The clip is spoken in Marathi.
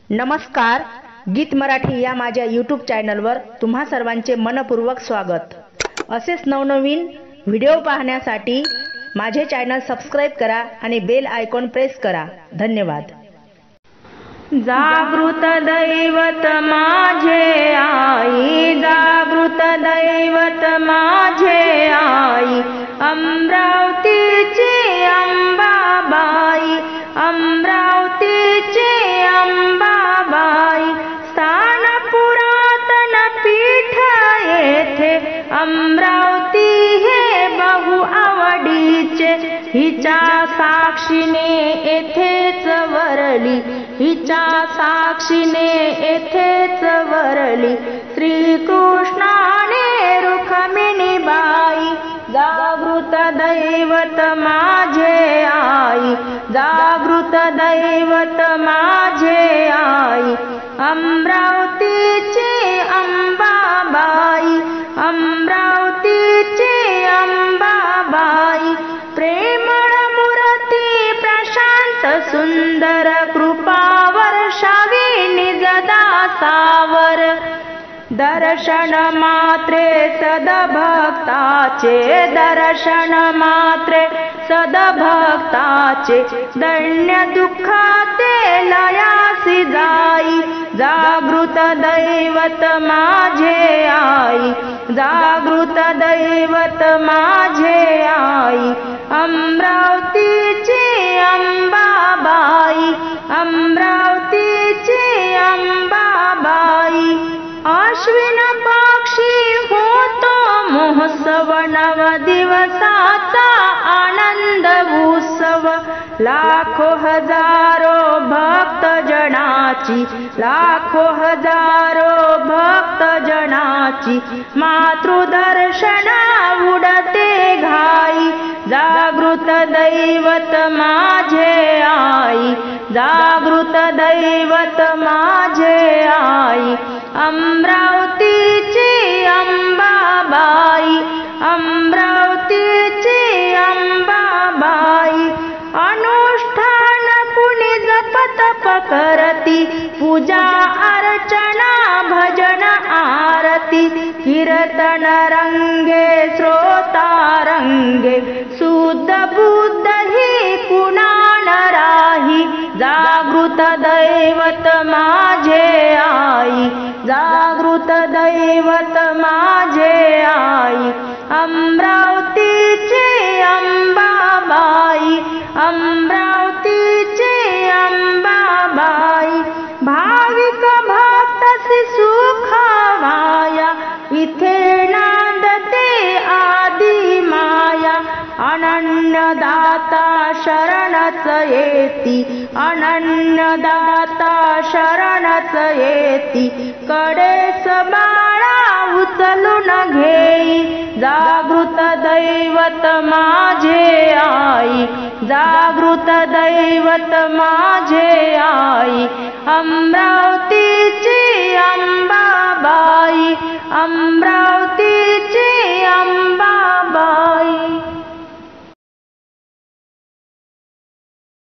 नमस्कार, गीत मराठी या माझ्या यूट्यूब चॅनलवर तुम्हा सर्वांचे मनपूर्वक स्वागत। असेच नवनवीन व्हिडिओ पाहण्यासाठी माझे चॅनल सबस्क्राइब करा आणि बेल आयकॉन प्रेस करा। धन्यवाद। जागृत दैवत माझे आई, जागृत दैवत माझे आई, अमरावतीची अंबाबाई, अमरावतीची अंबाबाई, स्थान पुरातन पीठ येथे अमरावती हे बहु आवडीचे, हिच्या साक्षीने येथेच वरली, हिच्या साक्षीने येथेच वरली, श्रीकृष्णाने रुक्मिणीबाई, जागृत दैवत माझे आई, जागृत दैवत माझे आई, अमरावतीची अंबाबाई, अमरावतीची अंबाबाई, प्रेमळ मूर्ती प्रशांत सुंदर, कृपा वर्षावी निज दासावर, दर्शन मात्रे सद्भक्ताचे, दर्शन मात्रे सद्भक्ताचे, दैन्य दुःखाते लयासी जाई, जागृत दैवत माझे आई, जागृत दैवत माझे आई, अमरावतीची अंबाबाई, अमरावतीची अंबाबाई, आश्विन पक्षी होतो महोत्सव, नव दिवसाचा आनंद उत्सव, लाखो हजारो भक्त जनाची, लाखो हजारो भक्त जनाची, मातृदर्शना उडते घाई, जागृत दैवत माझे आई, जागृत दैवत माझे आई, अमरावतीची अंबाबाई, अमरावतीची अंबाबाई, अनुष्ठान कुणी जपत पकरती, पूजा अर्चना भजन आरती, कीर्तन रंगे श्रोता रंगे, शुद्ध बुद्ध ही कुणा न राही, जागृत दैवत माझे आई, जागृत दैवत माझे आई, अमरावतीची अंबाबाई, अमरावतीची अंबाबाई, भाविक भक्तसी सुख माया, इथे नांदते आदि माया, अनन्यदाता शरणच येती, अनन्यदाता शरणच येती, कडेस बाळा उचलून घेई, जागृत दैवत माझे आई, जागृत दैवत माझे आई, अमरावती